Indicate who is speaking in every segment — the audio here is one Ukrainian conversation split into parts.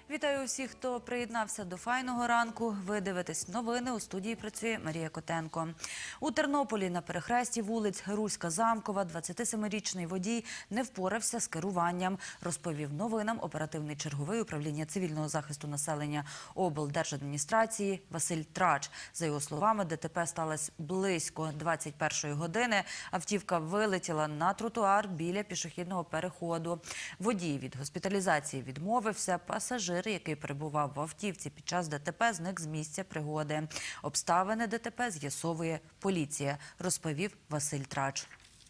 Speaker 1: Вітаю усіх, хто приєднався до «Файного ранку». Ви дивитесь новини. У студії працює Марія Котенко. У Тернополі на перехресті вулиць Руська-Замкова 27-річний водій не впорався з керуванням, розповів новинам оперативний черговий управління цивільного захисту населення облдержадміністрації Василь Трач. За його словами, ДТП сталося близько 21-ї години. Автівка вилетіла на тротуар біля пішохідного переходу. Водій від госпіталізації відмовився. Пасажир, який перебував в автівці під час ДТП, зник з місця пригоди. Обставини ДТП з'ясовує поліція, розповів Василь Трач.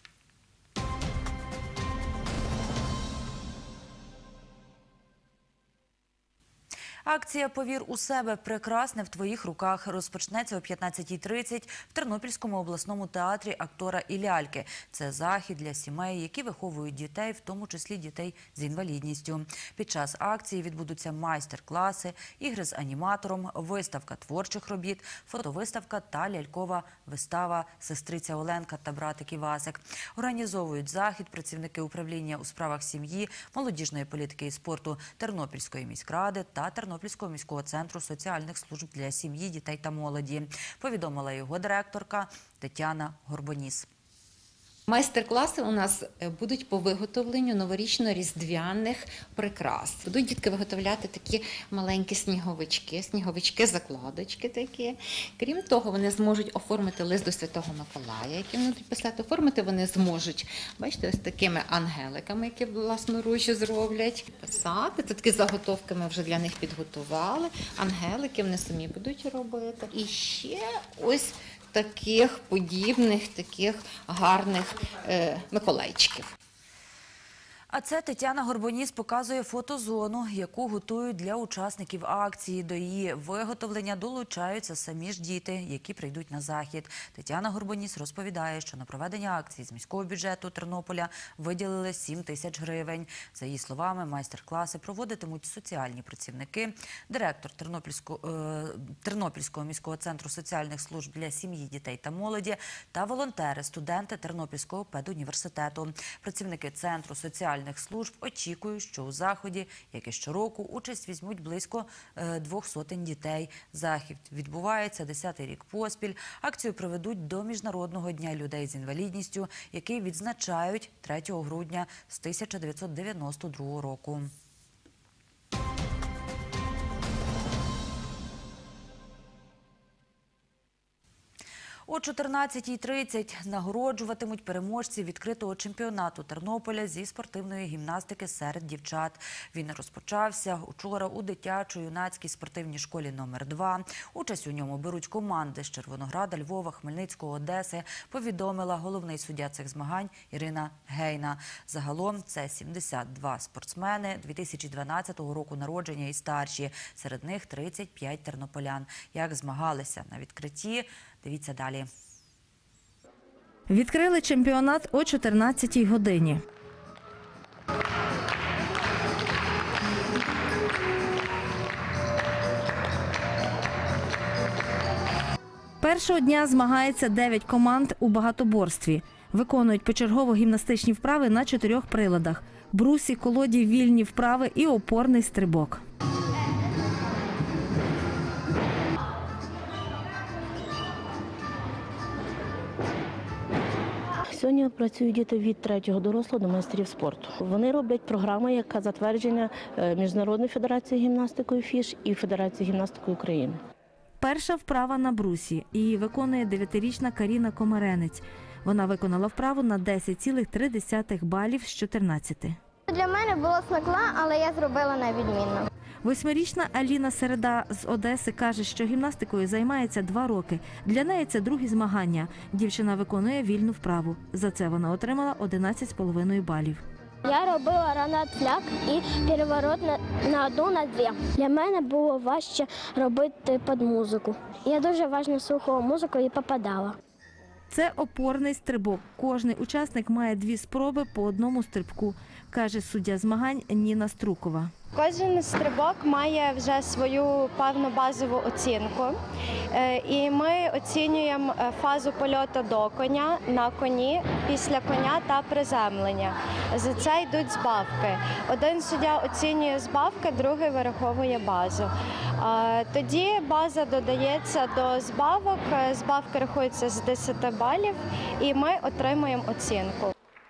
Speaker 1: Акція «Повір у себе. Прекрасне в твоїх руках» розпочнеться о 15:30 в Тернопільському обласному театрі «Актора і ляльки». Це захід для сімей, які виховують дітей, в тому числі дітей з інвалідністю. Під час акції відбудуться майстер-класи, ігри з аніматором, виставка творчих робіт, фотовиставка та лялькова вистава «Сестриця Оленка та братик Івасик». Організовують захід працівники управління у справах сім'ї, молодіжної політики і спорту Тернопільської міськради та Тернопільського міського центру соціальних служб для сім'ї, дітей та молоді, повідомила його директорка Тетяна Горбоніс.
Speaker 2: Майстер-класи у нас будуть по виготовленню новорічно-різдвяних прикрас. Будуть дітки виготовляти такі маленькі сніговички-закладочки такі. Крім того, вони зможуть оформити лист до Святого Миколая, який вони будуть писати. Оформити вони зможуть, бачите, ось такими ангеликами, які власноруч зроблять. Писати, це такі заготовки ми вже для них підготували. Ангелики вони самі будуть робити. І ще ось таких подібних, таких гарних миколайчиків.
Speaker 1: А це Тетяна Горбоніс показує фотозону, яку готують для учасників акції. До її виготовлення долучаються самі ж діти, які прийдуть на захід. Тетяна Горбоніс розповідає, що на проведення акції з міського бюджету Тернополя виділили 7 тисяч гривень. За її словами, майстер-класи проводитимуть соціальні працівники, директор Тернопільського міського центру соціальних служб для сім'ї, дітей та молоді та волонтери, студенти Тернопільського педуніверситету. Працівники центру соціальних служб очікують, що у заході, як і щороку, участь візьмуть близько 200 дітей. Захід відбувається 10-й рік поспіль. Акцію проведуть до Міжнародного дня людей з інвалідністю, який відзначають 3 грудня з 1992 року. О 14:30 нагороджуватимуть переможців відкритого чемпіонату Тернополя зі спортивної гімнастики серед дівчат. Він розпочався учора у дитячо-юнацькій спортивній школі номер 2. Участь у ньому беруть команди з Червонограда, Львова, Хмельницького, Одеси, повідомила головний суддя цих змагань Ірина Гейна. Загалом це 72 спортсмени 2012 року народження і старші. Серед них 35 тернополян. Як змагалися на відкритті, дивіться далі.
Speaker 3: Відкрили чемпіонат о 14-й годині. Першого дня змагається 9 команд у багатоборстві. Виконують почергово гімнастичні вправи на 4 приладах – брусі, колоді, вільні вправи і опорний стрибок.
Speaker 4: Сьогодні працюють діти від 3-го дорослого до майстрів спорту. Вони роблять програму, яка затверджена Міжнародною федерацією гімнастики ФІШ і Федерацією гімнастики України.
Speaker 3: Перша вправа на брусі. Її виконує 9-річна Каріна Комаренець. Вона виконала вправу на 10,3 балів з 14.
Speaker 5: Для мене було складно, але я зробила на відмінно.
Speaker 3: 8-річна Аліна Середа з Одеси каже, що гімнастикою займається 2 роки. Для неї це другі змагання. Дівчина виконує вільну вправу. За це вона отримала 11,5 балів.
Speaker 5: Я робила ранат-фляг і переворот на 1, на 2. Для мене було важче робити під музику. Я дуже уважно слухала музику і попадала.
Speaker 3: Це опорний стрибок. Кожний учасник має 2 спроби по одному стрибку. каже суддя змагань Ніна Струкова.
Speaker 6: Кожен стрибок має вже свою певну базову оцінку. І ми оцінюємо фазу польоту до коня, на коні, після коня та приземлення. За це йдуть збавки. Один суддя оцінює збавки, другий вираховує базу. Тоді база додається до збавок, збавки рахуються з 10 балів і ми отримуємо оцінку.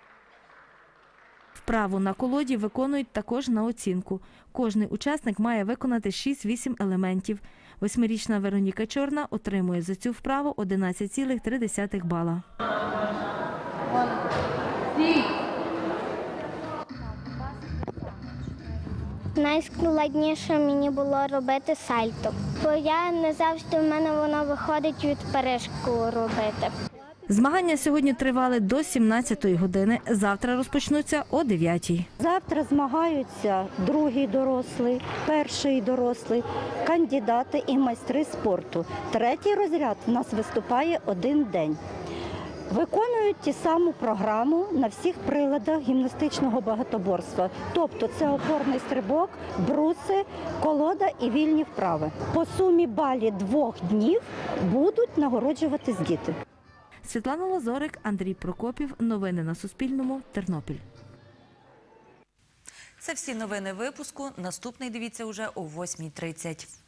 Speaker 3: Вправу на колоді виконують також на оцінку. Кожний учасник має виконати 6-8 елементів. 8-річна Вероніка Чорна отримує за цю вправу 11,3 бала.
Speaker 5: Найскладніше мені було робити сальто, бо я не завжди в мене воно виходить від перешку робити.
Speaker 3: Змагання сьогодні тривали до 17-ї години. Завтра розпочнуться о 9-й.
Speaker 7: Завтра змагаються другий дорослий, перший дорослий, кандидати і майстри спорту. Третій розряд у нас виступає один день. Виконують ті саму програму на всіх приладах гімнастичного багатоборства. Тобто це опорний стрибок, бруси, колода і вільні вправи. По сумі балів 2 днів будуть нагороджуватись діти.
Speaker 3: Світлана Лазорик, Андрій Прокопів. Новини на Суспільному. Тернопіль.
Speaker 1: Це всі новини випуску. Наступний дивіться уже о 8:30.